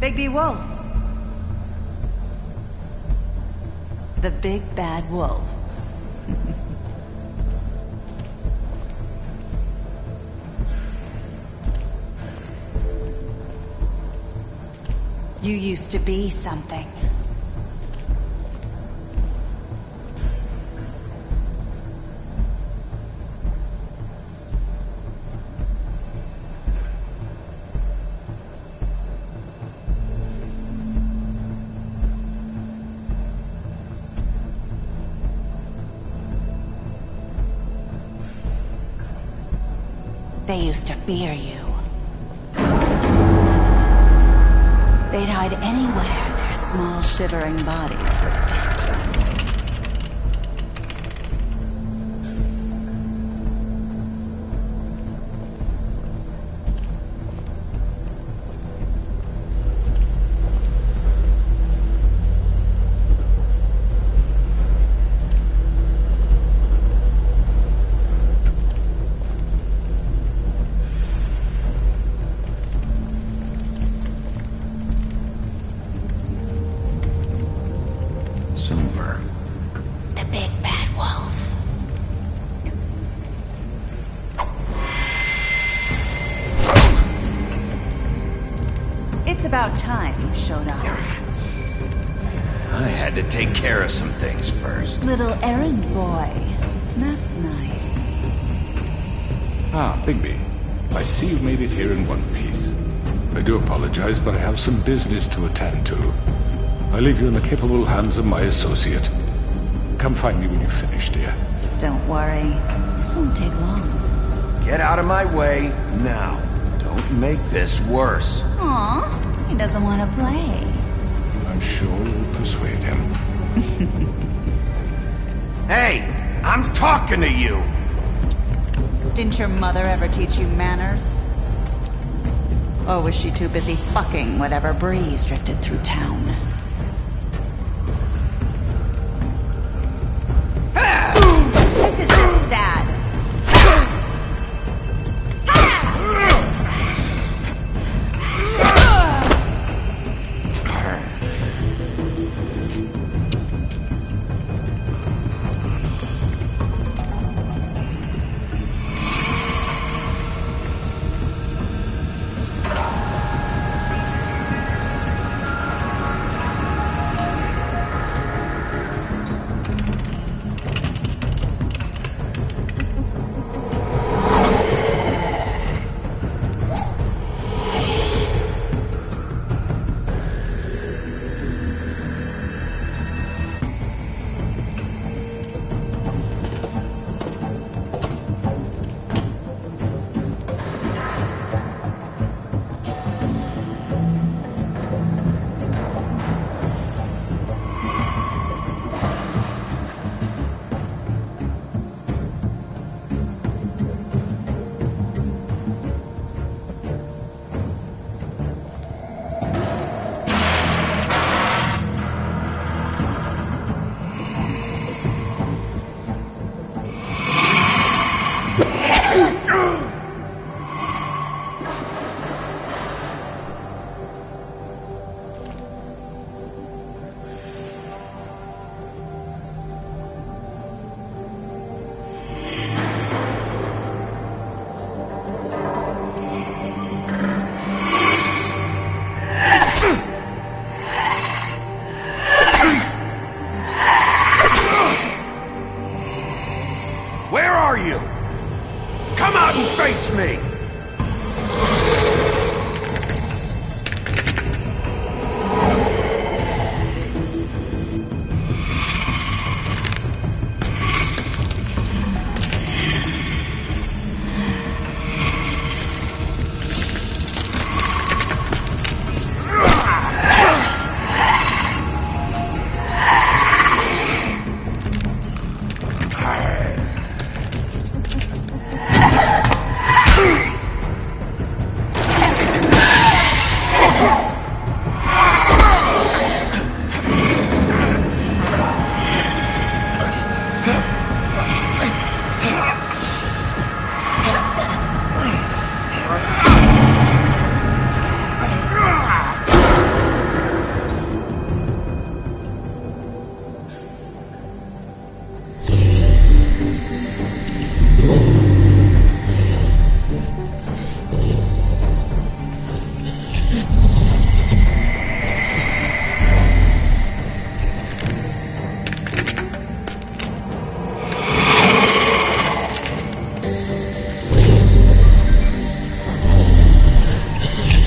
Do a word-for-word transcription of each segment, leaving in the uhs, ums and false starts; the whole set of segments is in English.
Bigby Wolf. The big bad wolf. You used to be something. They used to fear you. They'd hide anywhere their small, shivering bodies would fit. Silver. The big bad wolf. It's about time you showed up. I had to take care of some things first. Little errand boy. That's nice. Ah, Bigby. I see you've made it here in one piece. I do apologize, but I have some business to attend to. I leave you in the capable hands of my associate. Come find me when you've finished, dear. Don't worry. This won't take long. Get out of my way now. Don't make this worse. Aw, he doesn't want to play. I'm sure you'll persuade him. Hey, I'm talking to you! Didn't your mother ever teach you manners? Or was she too busy fucking whatever breeze drifted through town? This is just sad.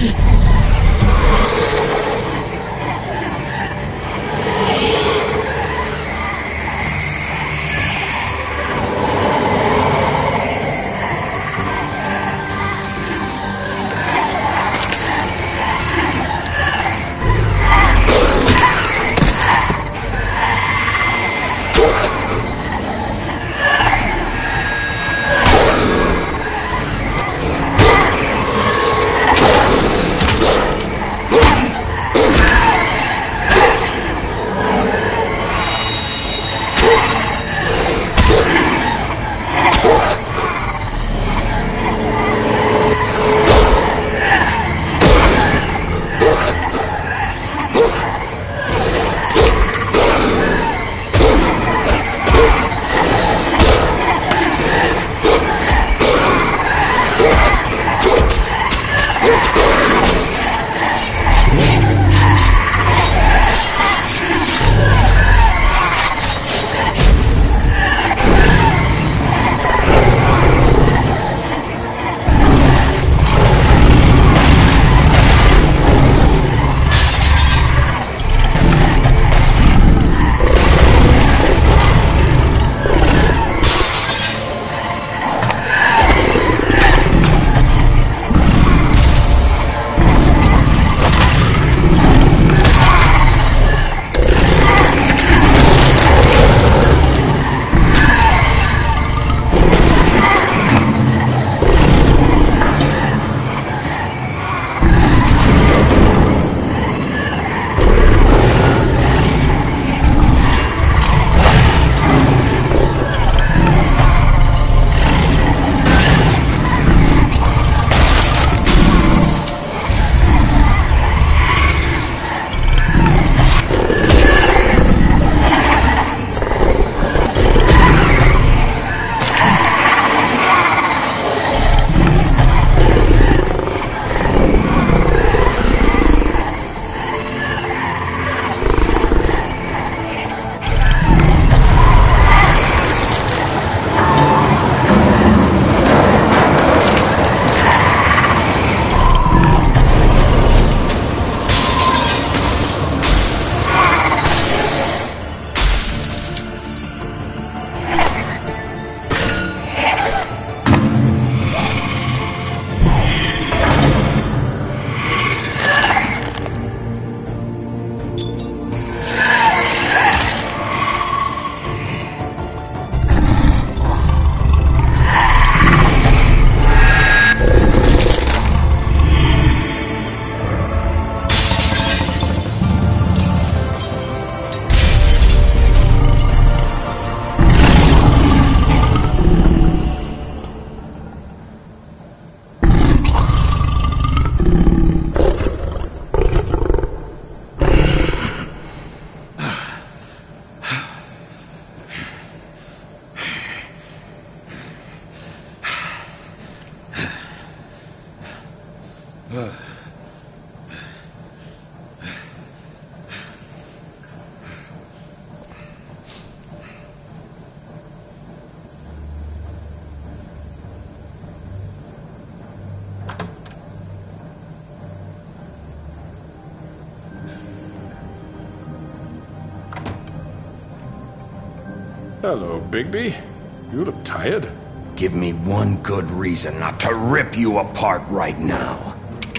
Hello, Bigby. You look tired. Give me one good reason not to rip you apart right now.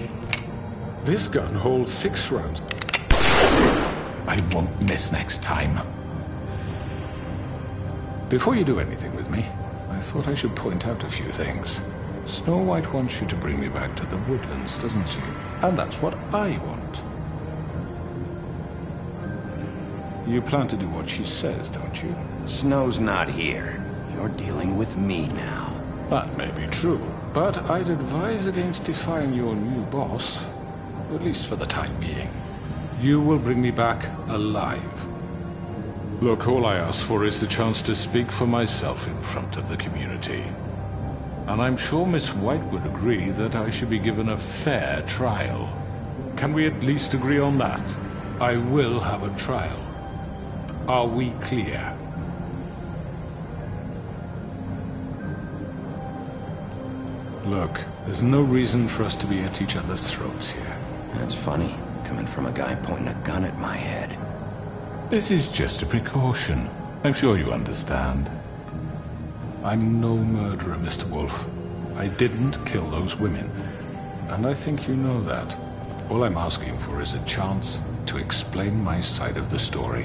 This gun holds six rounds. I won't miss next time. Before you do anything with me, I thought I should point out a few things. Snow White wants you to bring me back to the woodlands, doesn't she? And that's what I want. You plan to do what she says, don't you? Snow's not here. You're dealing with me now. That may be true, but I'd advise against defying your new boss, at least for the time being. You will bring me back alive. Look, all I ask for is the chance to speak for myself in front of the community. And I'm sure Miss White would agree that I should be given a fair trial. Can we at least agree on that? I will have a trial. Are we clear? Look, There's no reason for us to be at each other's throats here. That's funny, coming from a guy pointing a gun at my head. This is just a precaution. I'm sure you understand. I'm no murderer, Mister Wolf. I didn't kill those women. And I think you know that. All I'm asking for is a chance to explain my side of the story.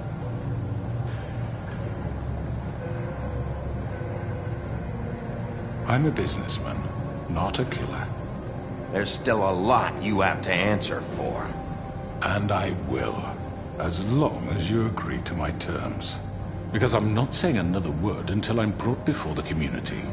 I'm a businessman, not a killer. There's still a lot you have to answer for. And I will, as long as you agree to my terms. Because I'm not saying another word until I'm brought before the community.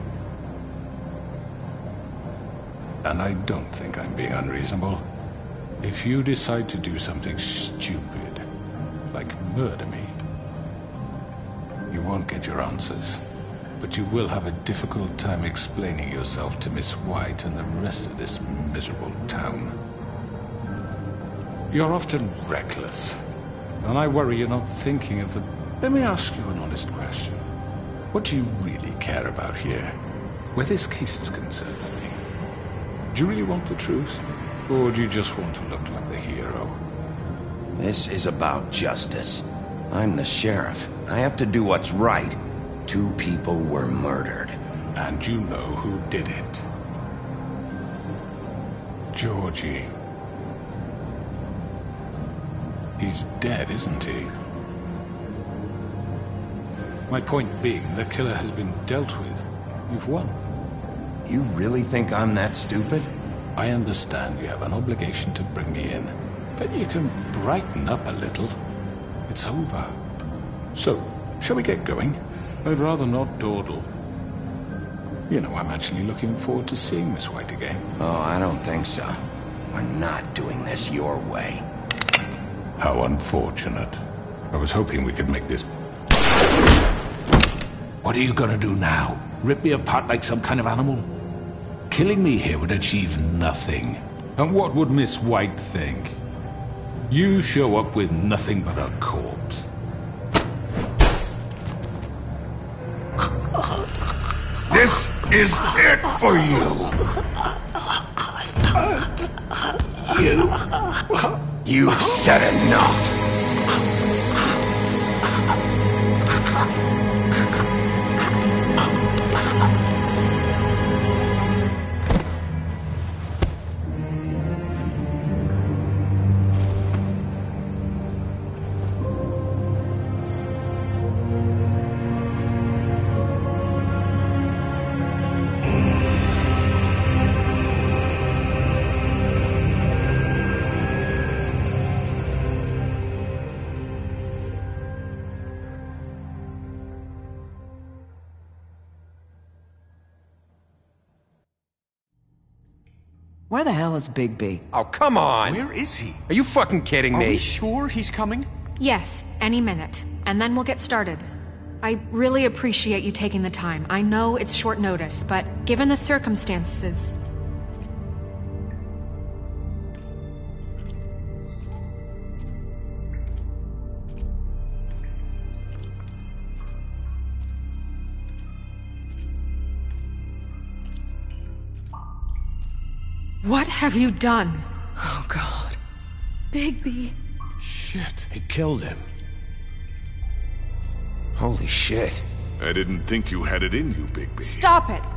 And I don't think I'm being unreasonable. If you decide to do something stupid, like murder me, you won't get your answers. But you will have a difficult time explaining yourself to Miss White and the rest of this miserable town. You're often reckless, and I worry you're not thinking of the... Let me ask you an honest question. What do you really care about here? Where this case is concerned, I mean. Do you really want the truth? Or do you just want to look like the hero? This is about justice. I'm the sheriff. I have to do what's right. Two people were murdered. And you know who did it. Georgie. He's dead, isn't he? My point being, the killer has been dealt with. You've won. You really think I'm that stupid? I understand you have an obligation to bring me in, but you can brighten up a little. It's over. So, shall we get going? I'd rather not dawdle. You know, I'm actually looking forward to seeing Miss White again. Oh, I don't think so. We're not doing this your way. How unfortunate. I was hoping we could make this... What are you gonna do now? Rip me apart like some kind of animal? Killing me here would achieve nothing. And what would Miss White think? You show up with nothing but a corpse. This is it for you. You... You've said enough. Where the hell is Bigby? Oh, come on! Where is he? Are you fucking kidding Are me? we sure he's coming? Yes, any minute. And then we'll get started. I really appreciate you taking the time. I know it's short notice, but given the circumstances... What have you done? Oh, God. Bigby. Shit. He killed him. Holy shit. I didn't think you had it in you, Bigby. Stop it!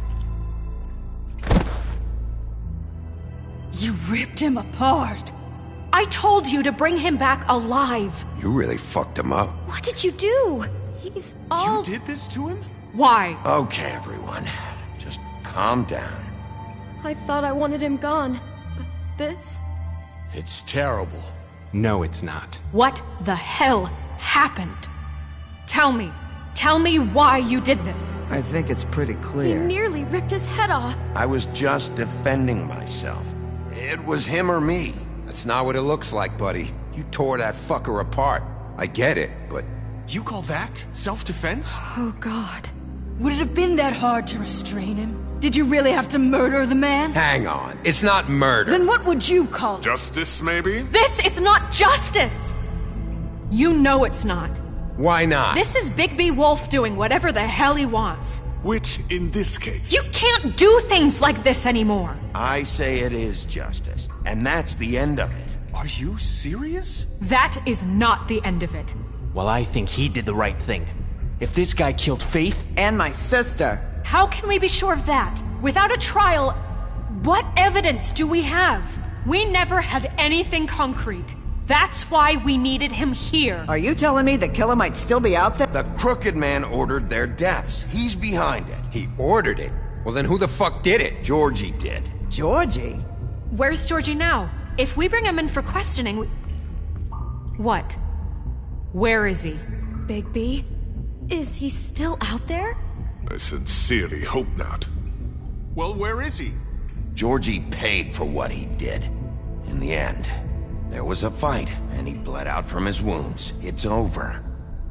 You ripped him apart. I told you to bring him back alive. You really fucked him up. What did you do? He's all... You did this to him? Why? Okay, everyone. Just calm down. I thought I wanted him gone, but this... It's terrible. No, it's not. What the hell happened? Tell me. Tell me why you did this. I think it's pretty He clear. nearly ripped his head off. I was just defending myself. It was him or me. That's not what it looks like, buddy. You tore that fucker apart. I get it, but... You call that self-defense? Oh, God. Would it have been that hard to restrain him? Did you really have to murder the man? Hang on. It's not murder. Then what would you call it? Justice, maybe? This is not justice! You know it's not. Why not? This is Bigby Wolf doing whatever the hell he wants. Which, in this case... You can't do things like this anymore! I say it is justice, and that's the end of it. Are you serious? That is not the end of it. Well, I think he did the right thing. If this guy killed Faith... And my sister. How can we be sure of that? Without a trial, what evidence do we have? We never had anything concrete. That's why we needed him here. Are you telling me the killer might still be out there? The Crooked Man ordered their deaths. He's behind it. He ordered it? Well, then who the fuck did it? Georgie did. Georgie? Where's Georgie now? If we bring him in for questioning, we... What? Where is he? Bigby? Is he still out there? I sincerely hope not. Well, where is he? Georgie paid for what he did. In the end, there was a fight, and he bled out from his wounds. It's over.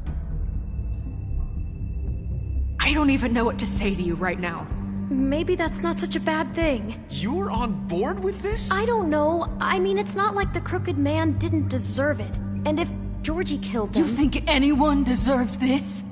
I don't even know what to say to you right now. Maybe that's not such a bad thing. You're on board with this? I don't know. I mean, it's not like the Crooked Man didn't deserve it. And if Georgie killed them... You think anyone deserves this?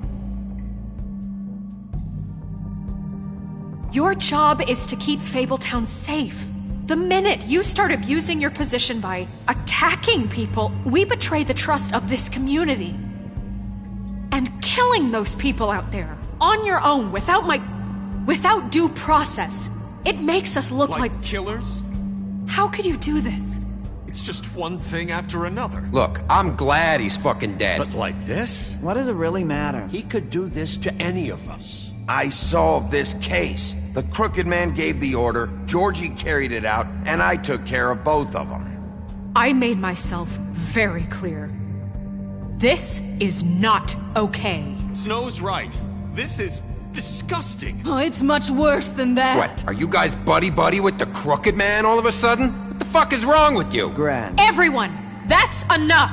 Your job is to keep Fabletown safe. The minute you start abusing your position by attacking people, we betray the trust of this community. And killing those people out there, on your own, without my... without due process, it makes us look like... Like killers? How could you do this? It's just one thing after another. Look, I'm glad he's fucking dead. But like this? What does it really matter? He could do this to any of us. I solved this case. The Crooked Man gave the order, Georgie carried it out, and I took care of both of them. I made myself very clear. This is not okay. Snow's right. This is disgusting. Oh, it's much worse than that. What, are you guys buddy-buddy with the Crooked Man all of a sudden? What the fuck is wrong with you? Gran. Everyone, that's enough!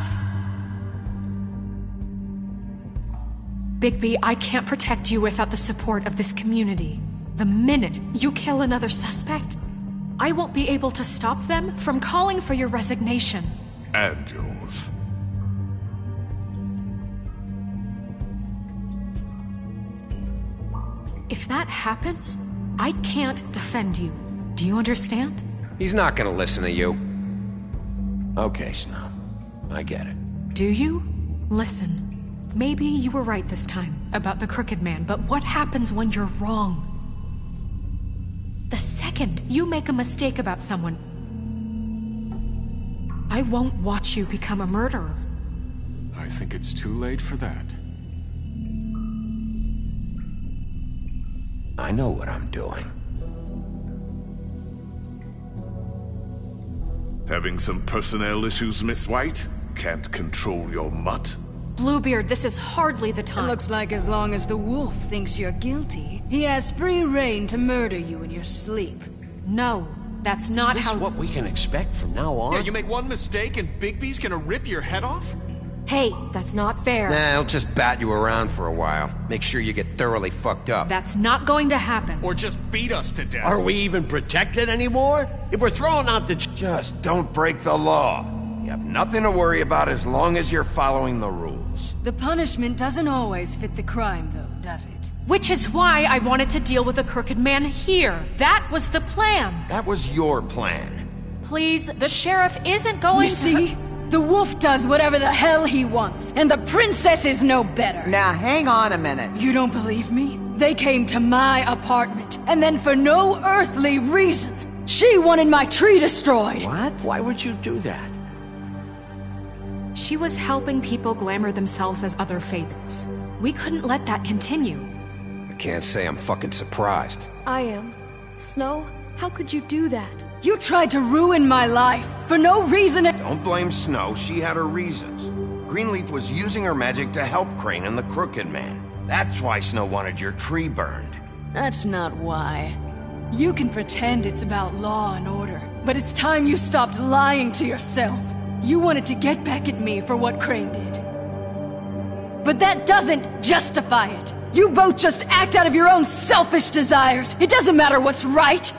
Bigby, I can't protect you without the support of this community. The minute you kill another suspect, I won't be able to stop them from calling for your resignation. And yours. If that happens, I can't defend you. Do you understand? He's not gonna listen to you. Okay, Snow. I get it. Do you? Listen. Maybe you were right this time about the Crooked Man, but what happens when you're wrong? The second you make a mistake about someone, I won't watch you become a murderer. I think it's too late for that. I know what I'm doing. Having some personnel issues, Miss White? Can't control your mutt? Bluebeard, this is hardly the time. It looks like as long as the wolf thinks you're guilty, he has free reign to murder you in your sleep. No, that's not is this how- what we can expect from now on? Yeah, you make one mistake and Bigby's gonna rip your head off? Hey, that's not fair. Nah, he'll just bat you around for a while. Make sure you get thoroughly fucked up. That's not going to happen. Or just beat us to death. Are we even protected anymore? If we're throwing out the... Just don't break the law. You have nothing to worry about as long as you're following the rules. The punishment doesn't always fit the crime, though, does it? Which is why I wanted to deal with the Crooked Man here. That was the plan. That was your plan. Please, the sheriff isn't going You to... see? The wolf does whatever the hell he wants, and the princess is no better. Now, hang on a minute. You don't believe me? They came to my apartment, and then for no earthly reason, she wanted my tree destroyed. What? Why would you do that? She was helping people glamour themselves as other fables. We couldn't let that continue. I can't say I'm fucking surprised. I am. Snow, how could you do that? You tried to ruin my life, for no reason. Don't blame Snow, she had her reasons. Greenleaf was using her magic to help Crane and the Crooked Man. That's why Snow wanted your tree burned. That's not why. You can pretend it's about law and order, but it's time you stopped lying to yourself. You wanted to get back at me for what Crane did. But that doesn't justify it. You both just act out of your own selfish desires. It doesn't matter what's right.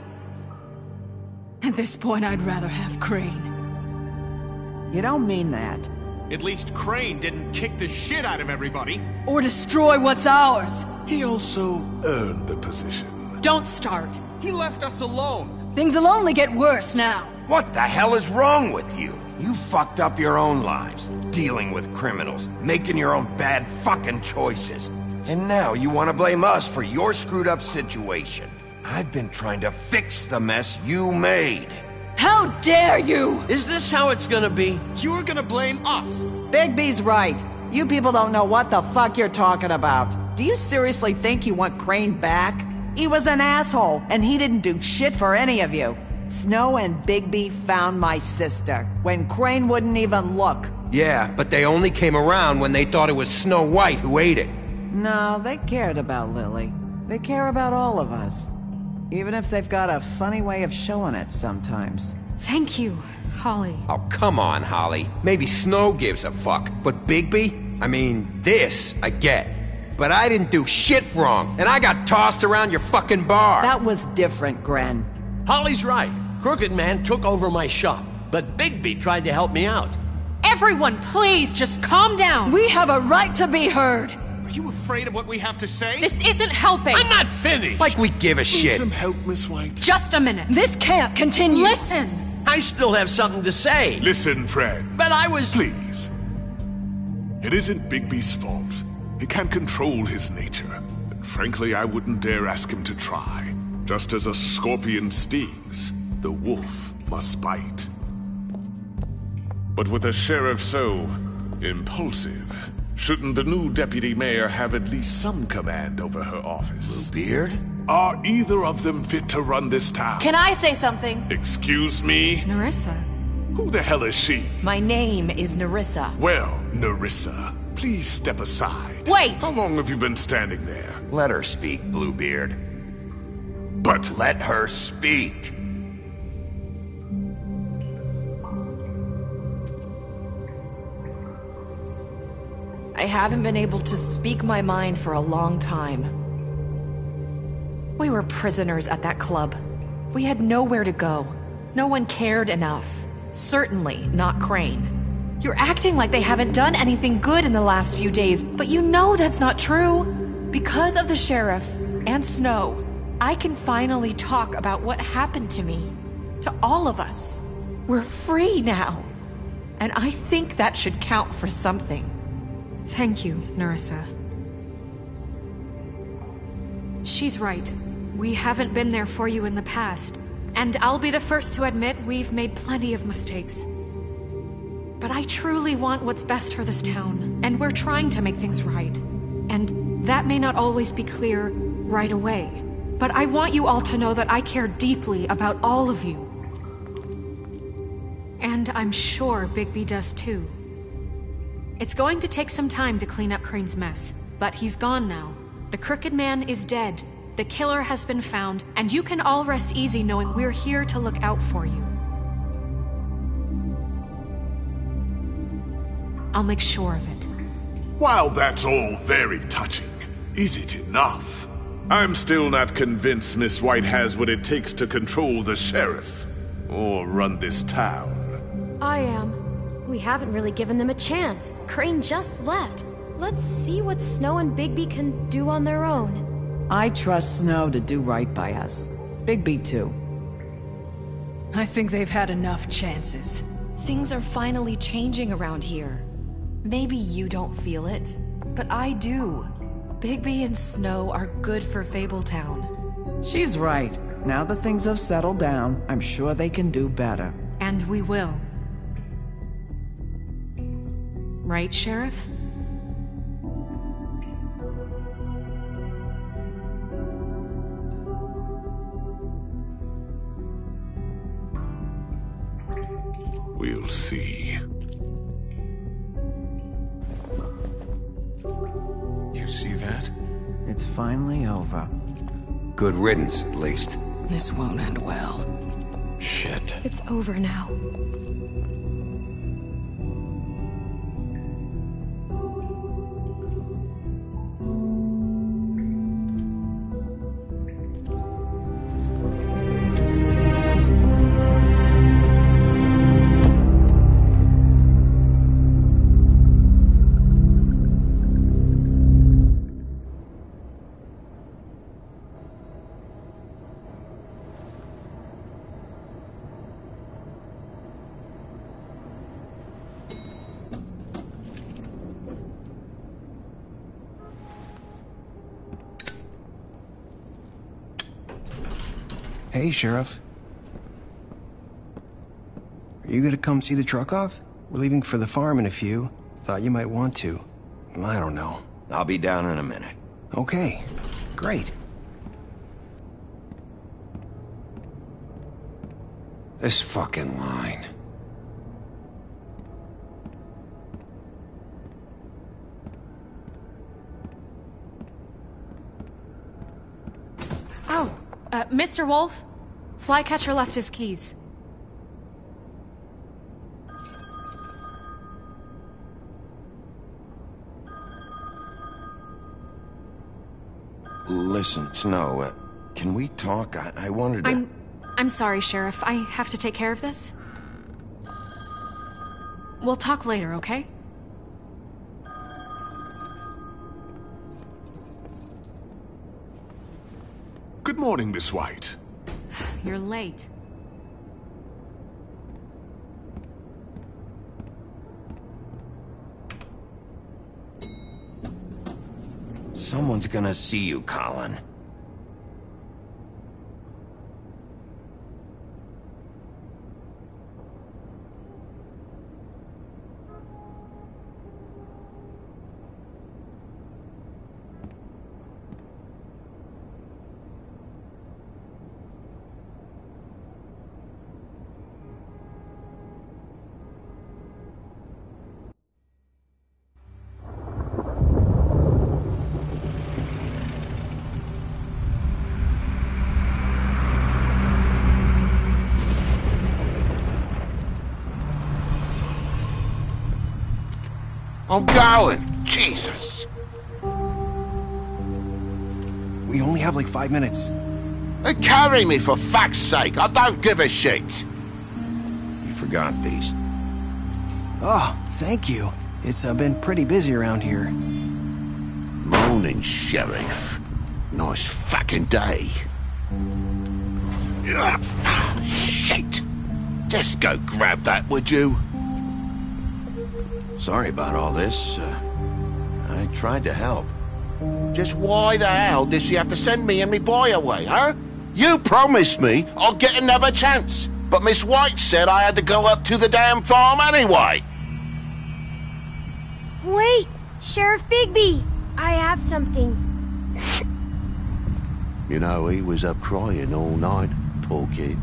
At this point, I'd rather have Crane. You don't mean that. At least Crane didn't kick the shit out of everybody. Or destroy what's ours. He also earned the position. Don't start. He left us alone. Things will only get worse now. What the hell is wrong with you? You fucked up your own lives, dealing with criminals, making your own bad fucking choices. And now you want to blame us for your screwed up situation. I've been trying to fix the mess you made. How dare you! Is this how it's gonna be? You're gonna blame us. Bigby's right. You people don't know what the fuck you're talking about. Do you seriously think you want Crane back? He was an asshole, and he didn't do shit for any of you. Snow and Bigby found my sister, when Crane wouldn't even look. Yeah, but they only came around when they thought it was Snow White who ate it. No, they cared about Lily. They care about all of us. Even if they've got a funny way of showing it sometimes. Thank you, Holly. Oh, come on, Holly. Maybe Snow gives a fuck, but Bigby? I mean, this I get. But I didn't do shit wrong, and I got tossed around your fucking bar. That was different, Gren. Holly's right. Crooked Man took over my shop, but Bigby tried to help me out. Everyone, please, just calm down. We have a right to be heard. Are you afraid of what we have to say? This isn't helping. I'm not finished. Like we give a Need shit. some help, Miss White? Just a minute. This can't continue. Listen. I still have something to say. Listen, friends. But I was... Please. It isn't Bigby's fault. He can't control his nature. And frankly, I wouldn't dare ask him to try. Just as a scorpion stings, the wolf must bite. But with a sheriff so impulsive, shouldn't the new deputy mayor have at least some command over her office? Bluebeard? Are either of them fit to run this town? Can I say something? Excuse me? Nerissa. Who the hell is she? My name is Nerissa. Well, Nerissa, please step aside. Wait! How long have you been standing there? Let her speak, Bluebeard. But let her speak. I haven't been able to speak my mind for a long time. We were prisoners at that club. We had nowhere to go. No one cared enough. Certainly not Crane. You're acting like they haven't done anything good in the last few days, but you know that's not true. Because of the sheriff and Snow, I can finally talk about what happened to me. To all of us. We're free now. And I think that should count for something. Thank you, Nerissa. She's right. We haven't been there for you in the past. And I'll be the first to admit we've made plenty of mistakes. But I truly want what's best for this town, and we're trying to make things right. And that may not always be clear right away. But I want you all to know that I care deeply about all of you. And I'm sure Bigby does too. It's going to take some time to clean up Crane's mess, but he's gone now. The Crooked Man is dead, the killer has been found, and you can all rest easy knowing we're here to look out for you. I'll make sure of it. While that's all very touching, is it enough? I'm still not convinced Miss White has what it takes to control the sheriff, or run this town. I am. We haven't really given them a chance. Crane just left. Let's see what Snow and Bigby can do on their own. I trust Snow to do right by us. Bigby too. I think they've had enough chances. Things are finally changing around here. Maybe you don't feel it, but I do. Bigby and Snow are good for Fabletown. She's right. Now that things have settled down, I'm sure they can do better. And we will. Right, Sheriff? We'll see. You see that? It's finally over. Good riddance, at least. This won't end well. Shit. It's over now. Hey, Sheriff. Are you gonna come see the truck off? We're leaving for the farm in a few. Thought you might want to. I don't know. I'll be down in a minute. Okay, great. This fucking line. Oh, uh, Mister Wolf? Flycatcher left his keys. Listen, Snow, uh, can we talk? I, I wanted to... I'm... I'm sorry, Sheriff. I have to take care of this. We'll talk later, okay? Good morning, Miss White. You're late. Someone's gonna see you, Colin. I'm going! Jesus! We only have like five minutes. They carry me, for fuck's sake! I don't give a shit! You forgot these. Oh, thank you. It's uh, been pretty busy around here. Morning, Sheriff. Nice fucking day. Ugh, shit! Just go grab that, would you? Sorry about all this. Uh, I tried to help. Just why the hell did she have to send me and me boy away, huh? You promised me I'd get another chance, but Miss White said I had to go up to the damn farm anyway. Wait! Sheriff Bigby! I have something. You know, he was up crying all night, poor kid.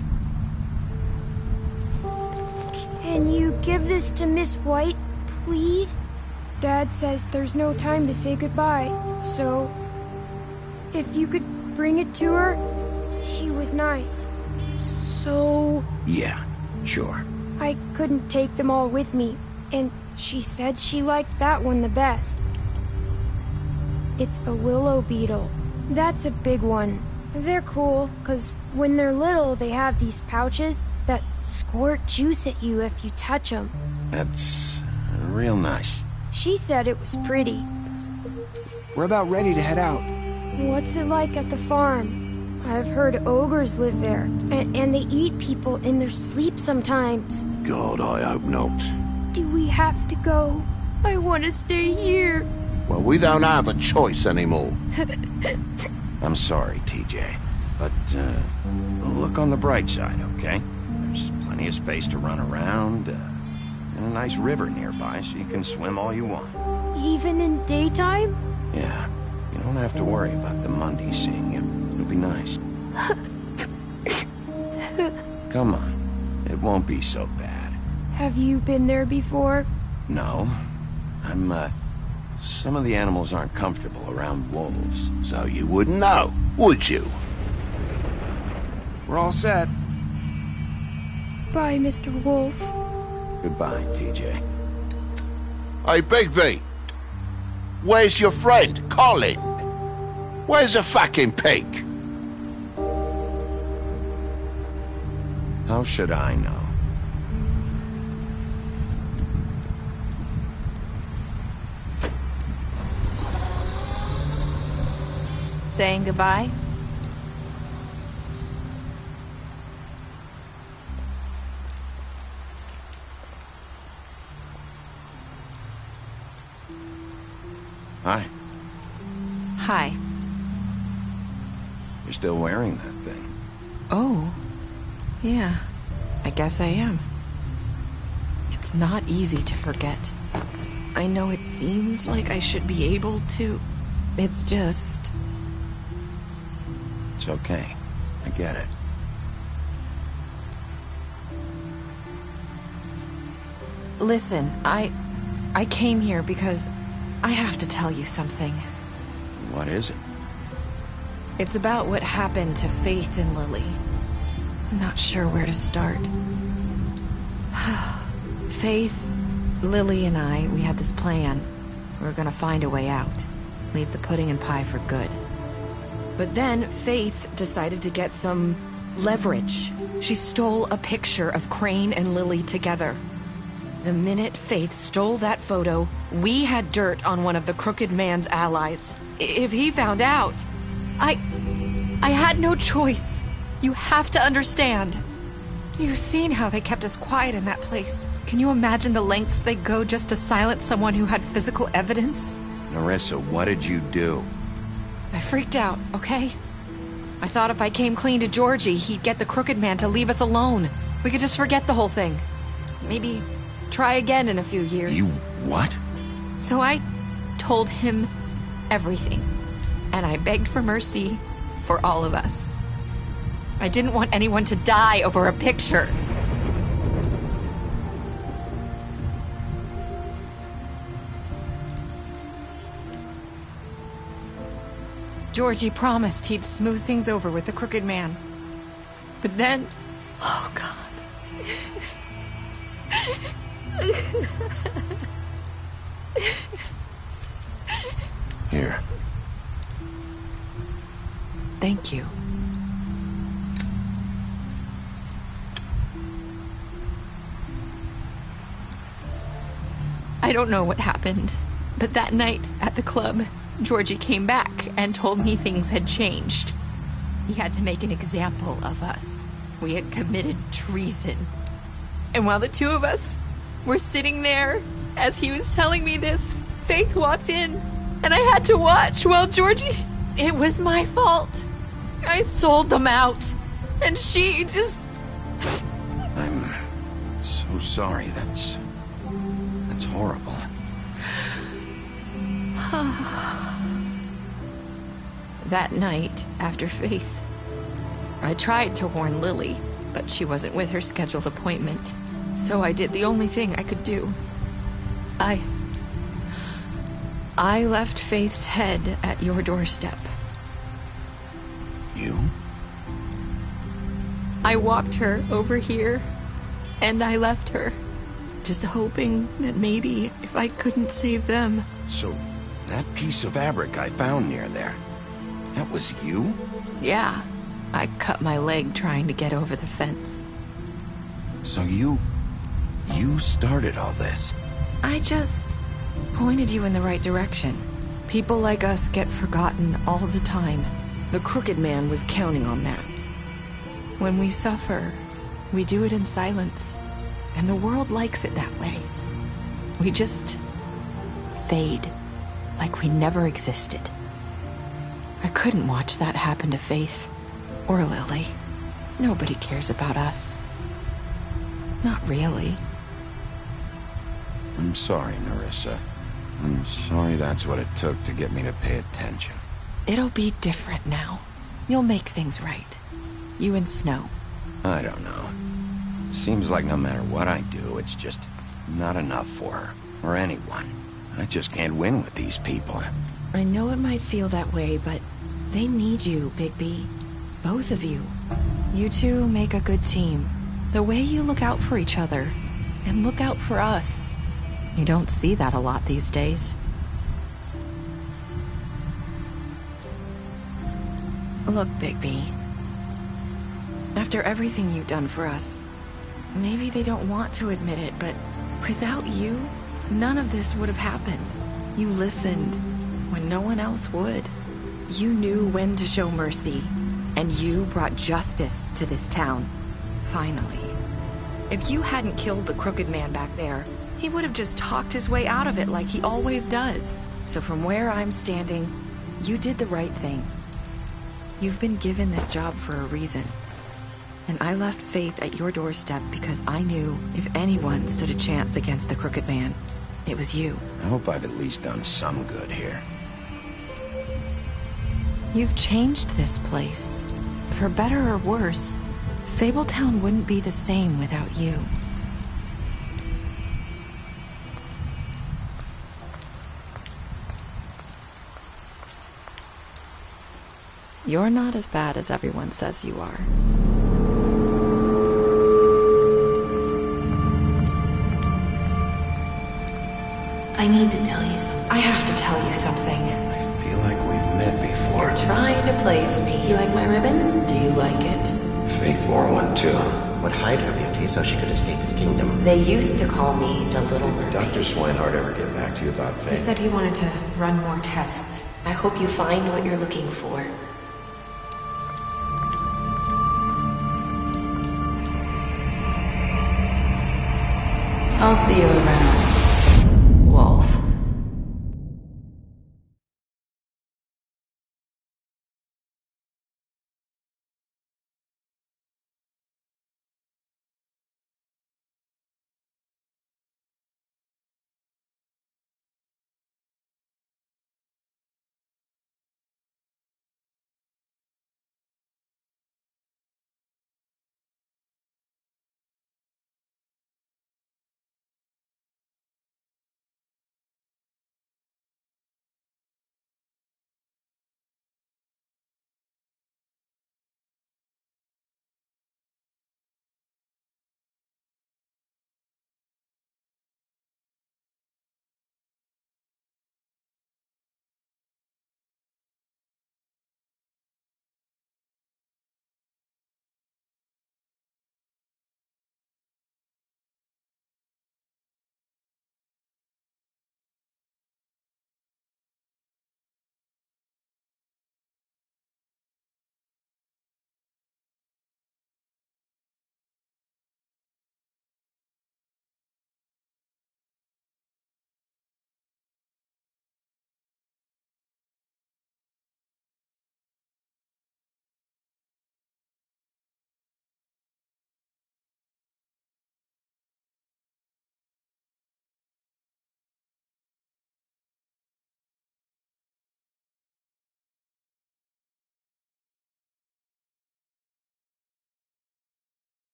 Can you give this to Miss White, please? Dad says there's no time to say goodbye, so... if you could bring it to her, she was nice. So... Yeah, sure. I couldn't take them all with me, and she said she liked that one the best. It's a willow beetle. That's a big one. They're cool, because when they're little, they have these pouches that squirt juice at you if you touch them. That's real nice. She said it was pretty. We're about ready to head out. What's it like at the farm? I've heard ogres live there, and, and they eat people in their sleep sometimes. God, I hope not. Do we have to go? I want to stay here. Well, we don't have a choice anymore. I'm sorry, T J, but uh, look on the bright side, okay? There's plenty of space to run around, uh, and a nice river nearby, so you can swim all you want. Even in daytime? Yeah, you don't have to worry about the Mundy seeing you. It'll be nice. Come on, it won't be so bad. Have you been there before? No, I'm, uh, some of the animals aren't comfortable around wolves, so you wouldn't know, would you? We're all set. Bye, Mister Wolf. Goodbye, T J. Hey, Bigby! Where's your friend, Colin? Where's the fucking pig? How should I know? Saying goodbye? Hi. Hi. You're still wearing that thing. Oh. Yeah. I guess I am. It's not easy to forget. I know it seems like I should be able to. It's just... It's okay. I get it. Listen, I... I came here because I have to tell you something. What is it? It's about what happened to Faith and Lily. I'm not sure where to start. Faith, Lily and I, we had this plan. We were gonna find a way out. Leave the pudding and pie for good. But then Faith decided to get some leverage. She stole a picture of Crane and Lily together. The minute Faith stole that photo, we had dirt on one of the Crooked Man's allies. I- if he found out, I... I had no choice. You have to understand. You've seen how they kept us quiet in that place. Can you imagine the lengths they go just to silence someone who had physical evidence? Nerissa, what did you do? I freaked out, okay? I thought if I came clean to Georgie, he'd get the Crooked Man to leave us alone. We could just forget the whole thing. Maybe try again in a few years. You what? So I told him everything. And I begged for mercy for all of us. I didn't want anyone to die over a picture. Georgie promised he'd smooth things over with the Crooked Man. But then... Oh, God. Here. Thank you. I don't know what happened, but that night at the club, Georgie came back and told me things had changed. He had to make an example of us. We had committed treason. And while the two of us were sitting there, as he was telling me this, Faith walked in, and I had to watch while Georgie... It was my fault. I sold them out, and she just... I'm so sorry. That's... That's horrible. That night, after Faith, I tried to warn Lily, but she wasn't with her scheduled appointment. So I did the only thing I could do. I... I left Faith's head at your doorstep. You? I walked her over here, and I left her. Just hoping that maybe if I couldn't save them... So, that piece of fabric I found near there, that was you? Yeah. I cut my leg trying to get over the fence. So you... you started all this? I just pointed you in the right direction. People like us get forgotten all the time. The Crooked Man was counting on that. When we suffer, we do it in silence. And the world likes it that way. We just fade, like we never existed. I couldn't watch that happen to Faith, or Lily. Nobody cares about us. Not really. I'm sorry, Nerissa. I'm sorry that's what it took to get me to pay attention. It'll be different now. You'll make things right. You and Snow. I don't know. Seems like no matter what I do, it's just not enough for her, or anyone. I just can't win with these people. I know it might feel that way, but they need you, Bigby. Both of you. You two make a good team. The way you look out for each other, and look out for us. You don't see that a lot these days. Look, Bigby. After everything you've done for us, maybe they don't want to admit it, but without you, none of this would have happened. You listened when no one else would. You knew when to show mercy, and you brought justice to this town. Finally. If you hadn't killed the Crooked Man back there, he would have just talked his way out of it like he always does. So from where I'm standing, you did the right thing. You've been given this job for a reason. And I left Faith at your doorstep because I knew if anyone stood a chance against the Crooked Man, it was you. I hope I've at least done some good here. You've changed this place. For better or worse, Fabletown wouldn't be the same without you. You're not as bad as everyone says you are. I need to tell you something. I have to tell you something. I feel like we've met before. You're trying to place me. You like my ribbon? Do you like it? Faith wore one too. Would hide her beauty so she could escape his kingdom. They used to call me the Little Mermaid. Did Doctor Swinehart ever get back to you about Faith? He said he wanted to run more tests. I hope you find what you're looking for. I'll see you around.